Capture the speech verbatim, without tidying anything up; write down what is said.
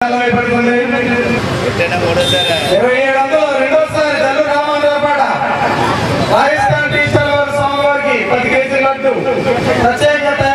ఇరవై ఏడు వందలు రెండోసారి జల్లు రామారావు పాట రాజస్థాన్ టీ స్టాల్ వారి స్వామివారికి పది కేజీ లడ్డు ప్రత్యేకత